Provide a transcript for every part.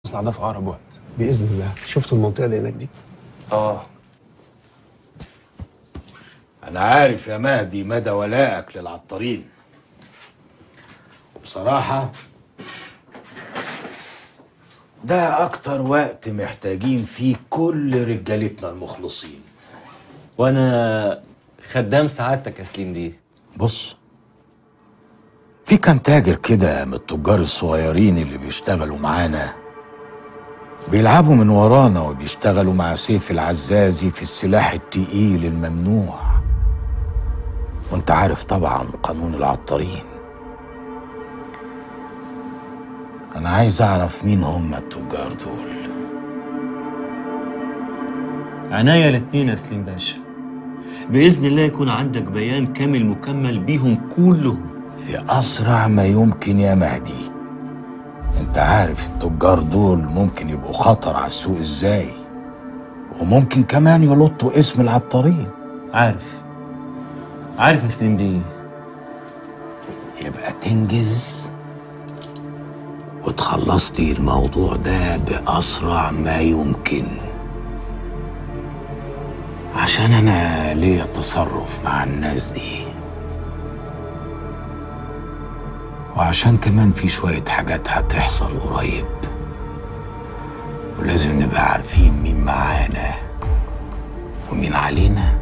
المصنع ده في اقرب وقت باذن الله. شفتوا المنطقه اللي هناك دي؟ اه. أنا عارف يا مهدي مدى ولائك للعطارين. بصراحة ده أكتر وقت محتاجين فيه كل رجالتنا المخلصين. وأنا خدام سعادتك يا سليم بيه. بص، في كام تاجر كده من التجار الصغيرين اللي بيشتغلوا معانا بيلعبوا من ورانا وبيشتغلوا مع سيف العزازي في السلاح التقيل الممنوع. وانت عارف طبعا قانون العطارين. انا عايز اعرف مين هم التجار دول. عناية الاتنين يا سليم باشا. بإذن الله يكون عندك بيان كامل مكمل بيهم كلهم في أسرع ما يمكن يا مهدي. انت عارف التجار دول ممكن يبقوا خطر على السوق ازاي، وممكن كمان يلطوا اسم العطارين. عارف يا سليم بيه. يبقى تنجز وتخلص لي الموضوع ده بأسرع ما يمكن، عشان أنا ليا تصرف مع الناس دي، وعشان كمان في شوية حاجات هتحصل قريب، ولازم نبقى عارفين مين معانا ومين علينا.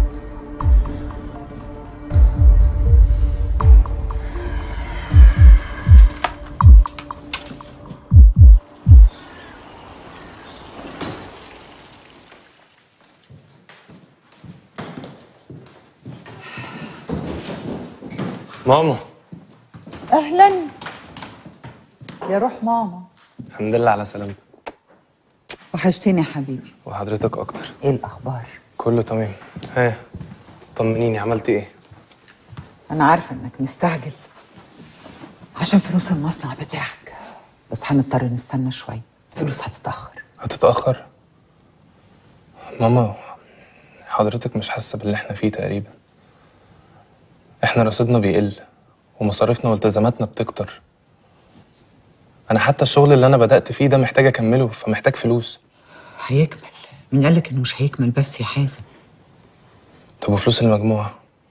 ماما. اهلا يا روح ماما. الحمد لله على سلامتك. وحشتني يا حبيبي. وحضرتك اكتر. ايه الاخبار؟ كله تمام. ها، طمنيني عملتي ايه؟ انا عارفه انك مستعجل عشان فلوس المصنع بتاعك، بس هنضطر نستنى شويه. الفلوس هتتاخر. هتتاخر؟ ماما، حضرتك مش حاسه باللي احنا فيه تقريبا. احنا رصيدنا بيقل ومصاريفنا والتزاماتنا بتكتر. انا حتى الشغل اللي انا بدأت فيه ده محتاج اكمله، فمحتاج فلوس. هيكمل. مين قالك انه مش هيكمل بس يا حازم؟ طب وفلوس المجموعة؟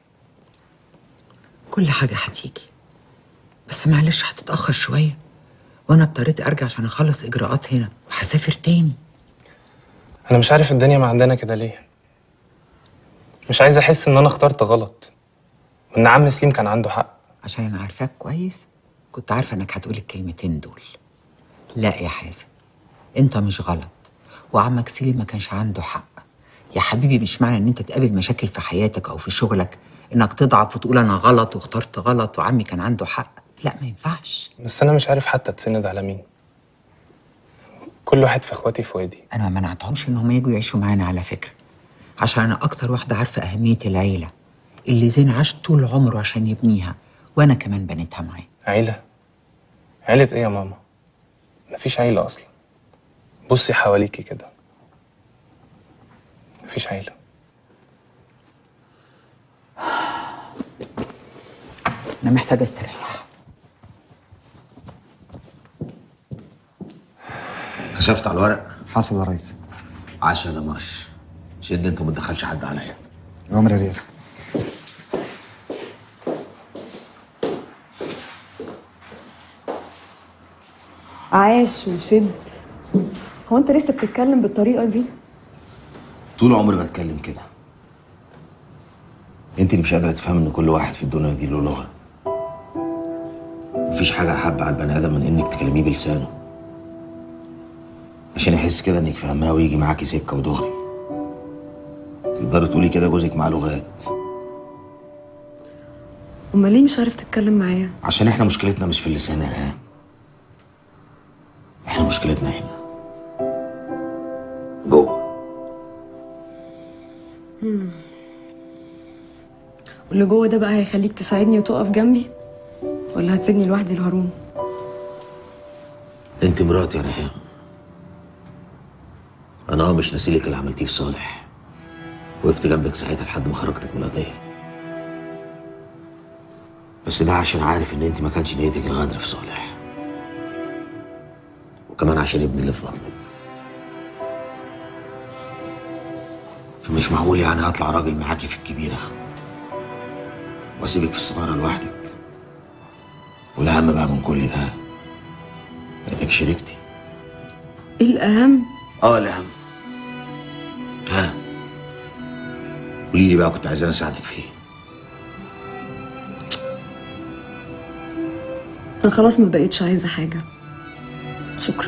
كل حاجه هتيجي، بس معلش هتتاخر شويه، وانا اضطريت ارجع عشان اخلص اجراءات هنا وهسافر تاني. انا مش عارف الدنيا ما عندنا كده ليه. مش عايز احس ان انا اخترت غلط وان عم سليم كان عنده حق. عشان انا عارفاك كويس، كنت عارفه انك هتقول الكلمتين دول. لا يا حازم، انت مش غلط، وعمك سليم ما كانش عنده حق. يا حبيبي، مش معنى ان انت تقابل مشاكل في حياتك او في شغلك انك تضعف وتقول انا غلط واخترت غلط وعمي كان عنده حق. لا، ما ينفعش. بس انا مش عارف حتى اتسند على مين. كل واحد في اخواتي في وادي. انا ما منعتهمش ان هم يجوا يعيشوا معانا على فكره، عشان انا اكتر واحده عارفه اهميه العيله اللي زين عاش طول عمره عشان يبنيها، وانا كمان بنيتها معاه. عيلة؟ عيلة ايه يا ماما؟ مفيش عيلة اصلا. بصي حواليكي كده، مفيش عيلة. انا محتاجه استريح. كشفت على الورق؟ حصل يا ريس. عاش يا دمرش. شد انت وما تدخلش حد عليا. أوامر يا ريس. عاش وشد. هو انت لسه بتتكلم بالطريقه دي؟ طول عمري بتكلم كده. انت اللي مش قادره تفهم ان كل واحد في الدنيا دي له لغه. مفيش حاجه احب على البني ادم من انك تكلميه بلسانه، عشان يحس كده انك فاهماه ويجي معاكي سكه ودغري. تقدري تقولي كده جوزك معاه لغات. امال ليه مش عارف تتكلم معايا؟ عشان احنا مشكلتنا مش في اللسان يا ريهام، احنا مشكلتنا هنا جوه. واللي جوه ده بقى هيخليك تساعدني وتقف جنبي، ولا هتسيبني لوحدي الهرون؟ انت مراتي يا ريهام. انا مش ناسيلك اللي عملتيه في صالح، وقفت جنبك ساعتها لحد ما خرجتك من القضيه، بس ده عشان عارف ان انت ما كانش نيتك الغدر في صالح، وكمان عشان ابني اللي في بطنك. فمش معقول يعني هطلع راجل معاكي في الكبيرة واسيبك في الصغيرة لوحدك. والأهم بقى من كل ده انك شريكتي. ايه الأهم؟ الأهم. ها، قولي لي بقى، كنت عايزاني اساعدك في ايه؟ أنا خلاص ما بقيتش عايزة حاجة، شكرا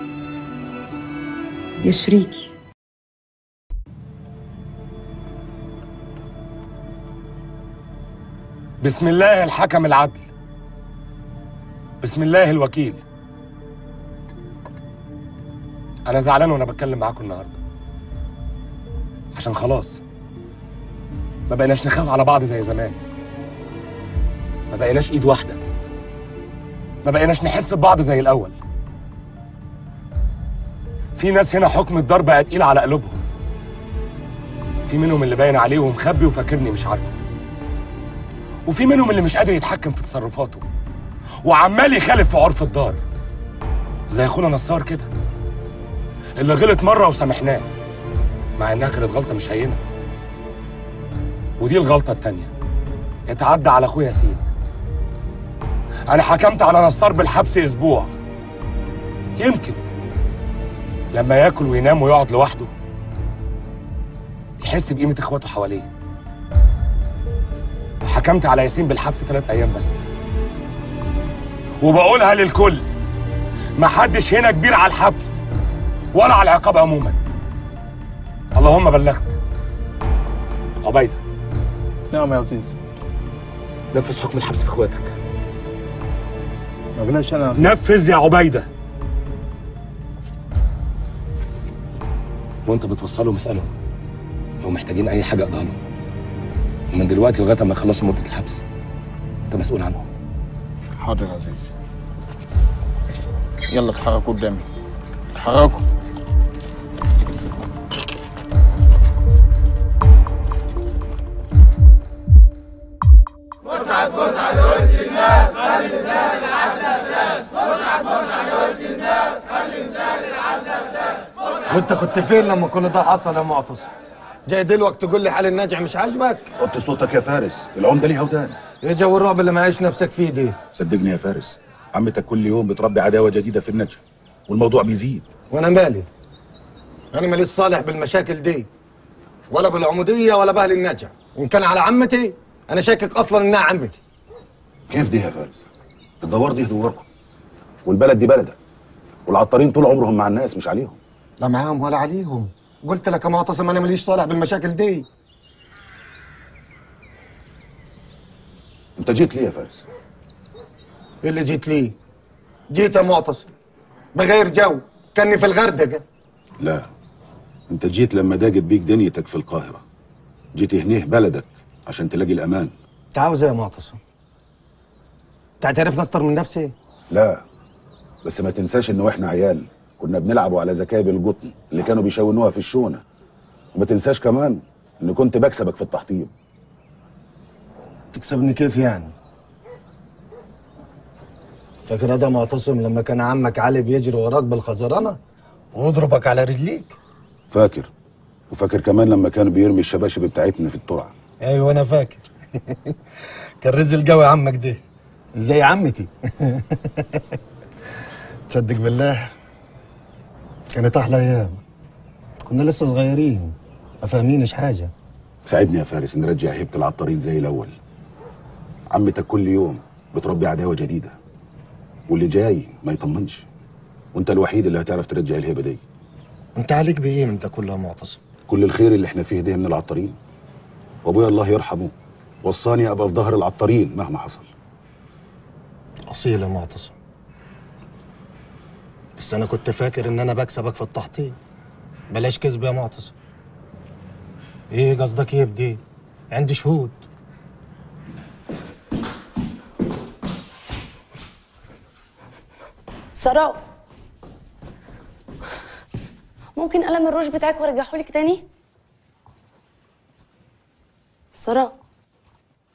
يا شريكي. بسم الله الحكم العدل، بسم الله الوكيل. أنا زعلان وأنا بتكلم معاكم النهارده عشان خلاص ما بقيناش نخاف على بعض زي زمان، ما بقيناش إيد واحدة، ما بقيناش نحس ببعض زي الأول. في ناس هنا حكم الدار بقى تقيل على قلوبهم، في منهم اللي باين عليه ومخبي وفاكرني مش عارفه، وفي منهم اللي مش قادر يتحكم في تصرفاته وعمال يخالف في عرف الدار، زي اخونا نصار كده اللي غلط مره وسامحناه مع انها كانت غلطه مش هينه. ودي الغلطه التانيه، اتعدى على اخويا ياسين. انا حكمت على نصار بالحبس اسبوع، يمكن لما ياكل وينام ويقعد لوحده يحس بقيمه اخواته حواليه. حكمت على ياسين بالحبس 3 أيام بس، وبقولها للكل، محدش هنا كبير على الحبس ولا على العقاب عموما. اللهم بلغت. عبيدة. نعم يا عزيز. نفذ حكم الحبس في اخواتك. ما بلاش انا. نفذ يا عبيدة. وانت بتوصلهم اسألهم لو محتاجين اي حاجة اقضيها لهم، ومن دلوقتي لغاية ما يخلصوا مدة الحبس انت مسؤول عنهم. حاضر يا عزيز. يلا اتحركوا قدامي، اتحركوا. مسعد قلت الناس خلي ميزان العدل اساس. مسعد قلت الناس خلي ميزان العدل اساس. وانت كنت فين لما كل ده حصل يا معتصم؟ جاي دلوقتي تقول لي حال الناجح مش عاجبك؟ وطي صوتك يا فارس، العمده ليها ودان. ايه جو الرعب اللي معيش نفسك فيه دي؟ صدقني يا فارس، عمتك كل يوم بتربي عداوه جديده في النجع والموضوع بيزيد. وانا مالي؟ انا ماليش صالح بالمشاكل دي، ولا بالعموديه ولا باهل النجع. وان كان على عمتي انا شاكك اصلا انها عمتي. كيف دي يا فارس؟ الدوار دي دوركم، والبلد دي بلدك، والعطارين طول عمرهم مع الناس مش عليهم. لا معاهم ولا عليهم. قلت لك يا معتصم انا ماليش صالح بالمشاكل دي. انت جيت ليه يا فارس؟ ايه اللي جيت ليه؟ جيت يا معتصم بغير جو، كاني في الغردقه. لا، انت جيت لما ضاقت بيك دنيتك في القاهره، جيت هنيه بلدك عشان تلاقي الامان. انت عاوز ايه يا معتصم؟ تعترفنا اكتر من نفسي؟ لا، بس ما تنساش ان واحنا عيال كنا بنلعبوا على زكايب القطن اللي كانوا بيشونوها في الشونه. وما تنساش كمان ان كنت بكسبك في التحطيم. تكسبني كيف يعني؟ فاكر ده معتصم لما كان عمك علي بيجري وراك بالخزرانه ويضربك على رجليك؟ فاكر، وفاكر كمان لما كان بيرمي الشباشب بتاعتنا في الترعه. ايوه انا فاكر. كان رزق قوي عمك ده زي عمتي. تصدق بالله كانت احلى ايام، كنا لسه صغيرين ما فاهمينش حاجه. ساعدني يا فارس نرجع هيبه العطارين زي الاول. عمتك كل يوم بتربي عداوه جديده، واللي جاي ما يطمنش، وانت الوحيد اللي هتعرف ترجع الهيبه دي. انت عليك بايه من ده كله يا معتصم؟ كل الخير اللي احنا فيه ده من العطارين، وابويا الله يرحمه وصاني ابقى في ظهر العطارين مهما حصل. اصيل يا معتصم، بس انا كنت فاكر ان انا بكسبك في التحطيم. بلاش كذب يا معتصم. ايه قصدك ايه بدي؟ عندي شهود. سراء، ممكن قلم الروج بتاعك وارجعهولك تاني؟ سراء،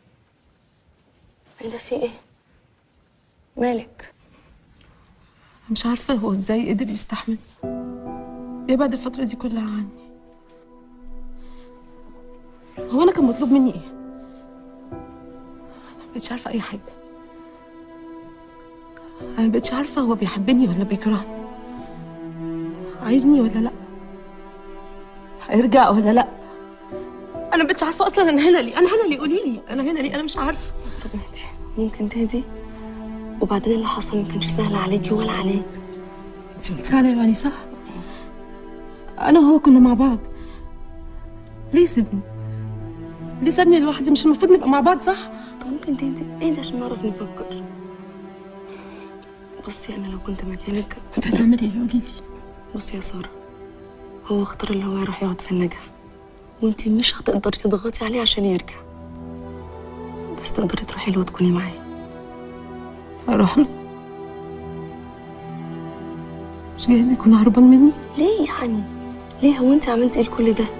ايه ده، في ايه؟ مالك؟ مش عارفة هو ازاي قدر يستحمل يبعد الفترة دي كلها عني. هو أنا كان مطلوب مني إيه؟ أنا مبقتش عارفة أي حاجة. أنا مبقتش عارفة هو بيحبني ولا بيكرهني، عايزني ولا لأ، هيرجع ولا لأ. أنا مبقتش عارفة أصلا أنا هنا ليه. أنا هنا ليه؟ قولي لي أنا هنا ليه؟ أنا مش عارفة. طب اهدي، ممكن تهدي؟ وبعدين اللي حصل ما كانش سهل عليكي ولا عليه. انت قلتي عليا يعني صح؟ انا وهو كنا مع بعض. ليه سيبني؟ ليه سابني لوحدي؟ مش المفروض نبقى مع بعض صح؟ طب ممكن تهدي عشان نعرف نفكر. بصي انا لو كنت مكانك كنت هتعملي ايه؟ قولي لي. بصي يا ساره، هو اختار اللي هو يروح يقعد في النجع، وانتي مش هتقدري تضغطي عليه عشان يرجع، بس تقدري تروحي له وتكوني معاه. اروح له؟ مش جايز يكون هربان مني؟ ليه يعني؟ ليه؟ هو انت عملتي ايه لكل ده؟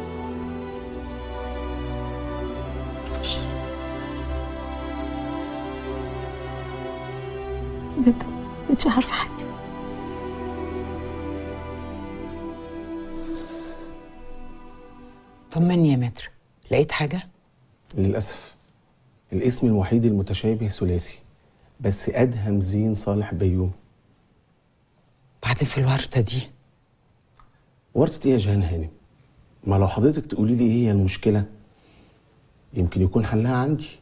بجد مش عارفه حاجه. طمني يا متر، لقيت حاجه؟ للأسف الاسم الوحيد المتشابه ثلاثي، بس أدهم زين صالح بيوم. بعدين في الورطة دي؟ ورطة ايه يا جهان هانم؟ ما لو حضرتك تقولي لي ايه هي المشكلة يمكن يكون حلها عندي.